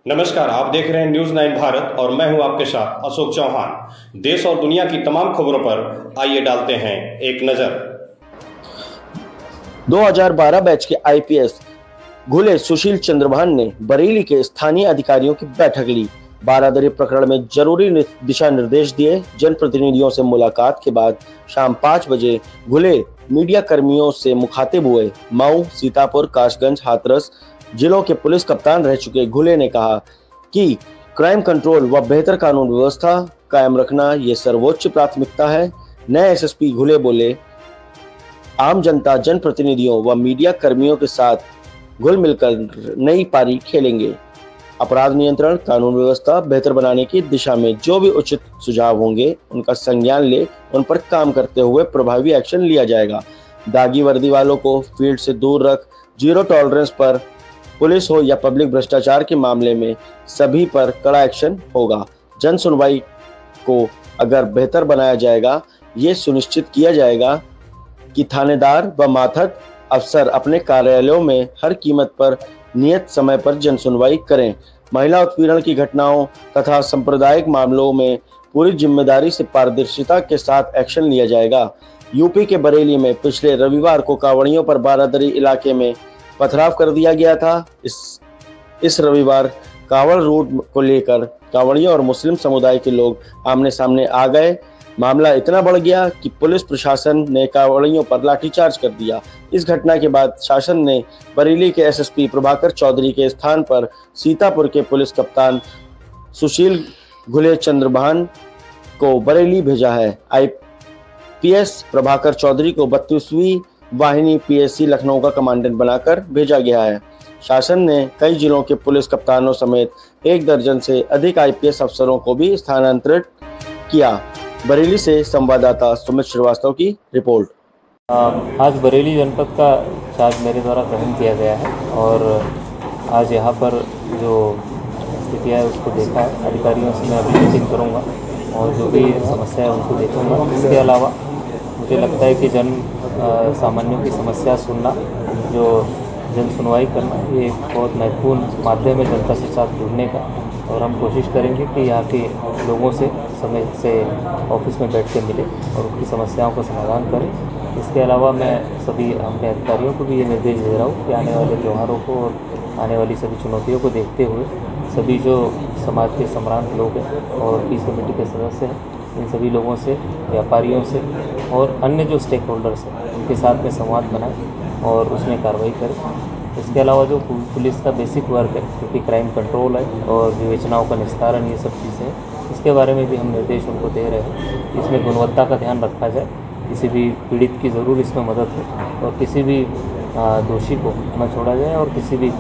नमस्कार, आप देख रहे हैं न्यूज़ 9 भारत और मैं हूं आपके साथ अशोक चौहान। देश और दुनिया की तमाम खबरों पर आइए डालते हैं एक नजर। 2012 बैच के आईपीएस घुले सुशील चंद्रभान ने बरेली के स्थानीय अधिकारियों की बैठक ली। बारादरी प्रकरण में जरूरी दिशा निर्देश दिए। जनप्रतिनिधियों से मुलाकात के बाद शाम 5 बजे घुले मीडिया कर्मियों से मुखातिब हुए। मऊ, सीतापुर, कासगंज, हाथरस जिलों के पुलिस कप्तान रह चुके घुले ने कहा कि क्राइम कंट्रोल व बेहतर कानून व्यवस्था कायम रखना ये सर्वोच्च प्राथमिकता है। नए एसएसपी घुले बोले, आम जनता, जनप्रतिनिधियों व मीडिया कर्मियों के साथ घुल मिलकर नई पारी खेलेंगे। अपराध नियंत्रण, कानून व्यवस्था बेहतर बनाने की दिशा में जो भी उचित सुझाव होंगे उनका संज्ञान ले उन पर काम करते हुए प्रभावी एक्शन लिया जाएगा। दागी वर्दी वालों को फील्ड से दूर रख, जीरो टॉलरेंस पर पुलिस हो या पब्लिक भ्रष्टाचार के मामले में सभी पर कड़ा एक्शन होगा। जन सुनवाई को अगर बेहतर बनाया जाएगा, ये सुनिश्चित किया जाएगा कि थानेदार व माथक अफसर अपने कार्यालयों में हर कीमत पर नियत समय पर जन सुनवाई करें। महिला उत्पीड़न की घटनाओं तथा सांप्रदायिक मामलों में पूरी जिम्मेदारी से पारदर्शिता के साथ एक्शन लिया जाएगा। यूपी के बरेली में पिछले रविवार को कांवड़ियों पर बारादरी इलाके में पथराव कर दिया गया था। इस रविवार कांवड़ रूट को लेकर कांवड़ियों और मुस्लिम समुदाय के लोग आमने सामने आ गए। मामला इतना बढ़ गया कि पुलिस प्रशासन ने कांवड़ियों पर लाठीचार्ज कर दिया। इस घटना के बाद शासन ने बरेली के एसएसपी प्रभाकर चौधरी के स्थान पर सीतापुर के पुलिस कप्तान सुशील घुले चंद्रभान को बरेली भेजा है। आईपीएस प्रभाकर चौधरी को 32वीं वाहिनी पीएससी लखनऊ का कमांडेंट बनाकर भेजा गया है। शासन ने कई जिलों के पुलिस कप्तानों समेत 1 दर्जन से अधिक आईपीएस अफसरों को भी स्थानांतरित किया। बरेली से संवाददाता सुमित श्रीवास्तव की रिपोर्ट। आज बरेली जनपद का चार्ज मेरे द्वारा ग्रहण किया गया है और आज यहाँ पर जो स्थिति है उसको देखा है। अधिकारियों से मैं अभी मीटिंग करूँगा और जो भी समस्या है उनको देखूँगा। इसके अलावा मुझे लगता है कि सामान्यों की समस्या सुनना, जो जन सुनवाई करना, ये एक बहुत महत्वपूर्ण माध्यम है जनता के साथ जुड़ने का। और हम कोशिश करेंगे कि यहाँ के लोगों से समय से ऑफिस में बैठ के मिले और उनकी समस्याओं का समाधान करें। इसके अलावा मैं सभी अपने अधिकारियों को भी ये निर्देश दे रहा हूँ कि आने वाले त्योहारों को और आने वाली सभी चुनौतियों को देखते हुए सभी जो समाज के सम्रांत लोग हैं और पीस कमेटी के सदस्य हैं, इन सभी लोगों से, व्यापारियों से और अन्य जो स्टेक होल्डर्स हैं उनके साथ में संवाद बनाएं और उसमें कार्रवाई करें। इसके अलावा जो पुलिस का बेसिक वर्क है, क्योंकि क्राइम कंट्रोल है और विवेचनाओं का निस्तारण, ये सब चीज़ें हैं, इसके बारे में भी हम निर्देश उनको दे रहे हैं। इसमें गुणवत्ता का ध्यान रखा जाए, किसी भी पीड़ित की ज़रूर इसमें मदद हो और किसी भी दोषी को न छोड़ा जाए और किसी भी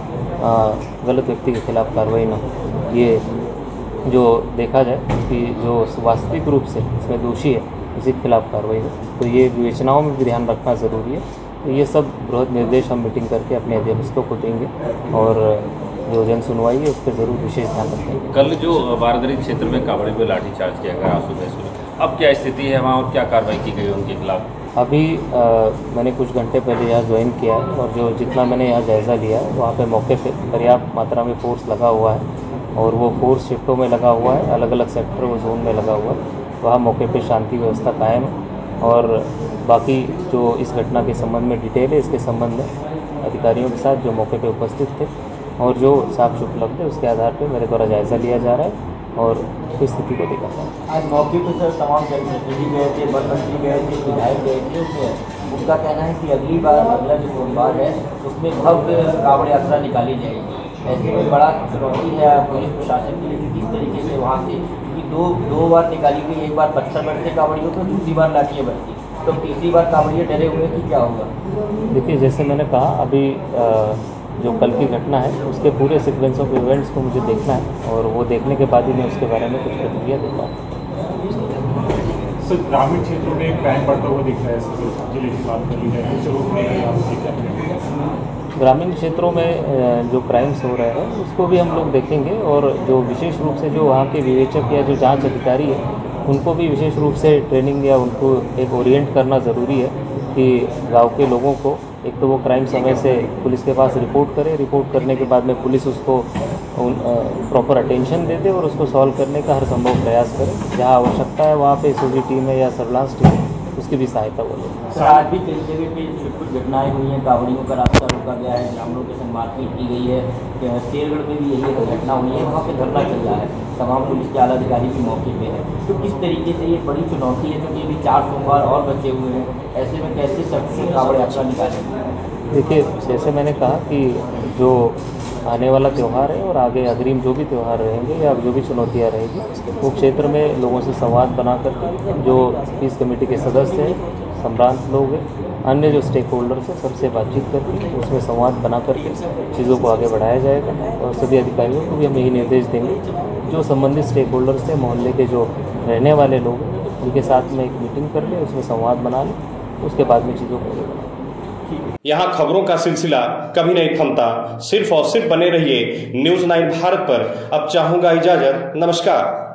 गलत व्यक्ति के खिलाफ कार्रवाई न हो। ये जो देखा जाए कि जो वास्तविक रूप से इसमें दोषी है उसी के खिलाफ कार्रवाई हो, तो ये विवेचनाओं में भी ध्यान रखना ज़रूरी है। तो ये सब बृहद निर्देश हम मीटिंग करके अपने अध्यक्षों को देंगे और जो जन सुनवाई है उस पर ज़रूर विशेष ध्यान रखेंगे। कल जो बारादरी क्षेत्र में कांवड़ी पर लाठीचार्ज किया गया आंसू महसूल, अब क्या स्थिति है वहाँ और क्या कार्रवाई की गई उनके खिलाफ? अभी मैंने कुछ घंटे पहले यहाँ ज्वाइन किया है और जो जितना मैंने यहाँ जायज़ा लिया है वहाँ पे मौके पे पर्याप्त मात्रा में फोर्स लगा हुआ है और वो फोर्स शिफ्टों में लगा हुआ है, अलग अलग सेक्टर व जोन में लगा हुआ है। वहाँ मौके पे शांति व्यवस्था कायम है और बाकी जो इस घटना के संबंध में डिटेल है, इसके संबंध में अधिकारियों के साथ जो मौके पे उपस्थित थे और जो साक्ष्य उपलब्ध है उसके आधार पर मेरे द्वारा जायज़ा लिया जा रहा है और स्थिति को देखा था। आज मौके पर सर तमाम जनप्रतिनिधि गए थे, वन मंत्री गए थे, विधायक गए थे। उनका कहना है कि अगली बार, अगला जो सोमवार है उसमें भव्य कांवड़ यात्रा निकाली जाएगी। ऐसे में बड़ा चुनौती है पुलिस प्रशासन के लिए कि किस तरीके से वहाँ से, क्योंकि दो बार निकाली गई, एक बार पत्थर बढ़ते कांवड़ियों को, दूसरी बार लाठियाँ बढ़ती, तो तीसरी बार कांवड़ियाँ डरे हुए कि क्या होगा? देखिए, जैसे मैंने कहा, अभी जो कल की घटना है उसके पूरे सीक्वेंस ऑफ इवेंट्स को मुझे देखना है और वो देखने के बाद ही मैं उसके बारे में कुछ प्रतिक्रिया दे पाऊँ। सर, ग्रामीण क्षेत्रों में क्राइम बढ़ता हुआ दिख रहा है, जिले की बात कर ली जाए, ग्रामीण क्षेत्रों में जो क्राइम्स हो रहे हैं उसको भी हम लोग देखेंगे और जो विशेष रूप से जो वहाँ के विवेचक या जो जांच अधिकारी है उनको भी विशेष रूप से ट्रेनिंग या उनको एक ओरिएंट करना ज़रूरी है कि गांव के लोगों को एक तो वो क्राइम समय से पुलिस के पास रिपोर्ट करे, रिपोर्ट करने के बाद में पुलिस उसको प्रॉपर अटेंशन दे दे और उसको सॉल्व करने का हर संभव प्रयास करें। जहाँ आवश्यकता है वहाँ पे एसओजी टीम है या सर्विलांस टीम है, उसकी भी सहायता बोले। सर, आज भी कई जगह पे कुछ घटनाएं हुई हैं, कांवड़ियों का रास्ता रोका गया है, ग्रामीणों के संग मारपीट की गई है, शेरगढ़ में भी यही एक घटना हुई है, वहाँ पे धरना चल रहा है, तमाम पुलिस के आला अधिकारी भी मौके पे हैं। तो किस तरीके से ये बड़ी चुनौती है, क्योंकि अभी 4 सोमवार और बचे हुए हैं, ऐसे में कैसे सबसे कांवड़ यात्रा निकालेंगे? देखिए, जैसे मैंने कहा कि जो आने वाला त्यौहार है और आगे अग्रिम जो भी त्यौहार रहेंगे या जो भी चुनौतियाँ रहेंगी, वो क्षेत्र में लोगों से संवाद बना करके, जो पीस कमेटी के सदस्य हैं, संभ्रांत लोग हैं, अन्य जो स्टेक होल्डर्स हैं, सबसे बातचीत करके उसमें संवाद बना करके चीज़ों को आगे बढ़ाया जाएगा। और सभी अधिकारियों को भी हम यही निर्देश देंगे, जो संबंधित स्टेक होल्डर्स हैं, मोहल्ले के जो रहने वाले लोग हैं, उनके साथ में एक मीटिंग कर लें, उसमें संवाद बना लें, उसके बाद में चीज़ों को यहाँ खबरों का सिलसिला कभी नहीं थमता। सिर्फ और सिर्फ बने रहिए न्यूज़ 9 भारत पर। अब चाहूंगा इजाजत, नमस्कार।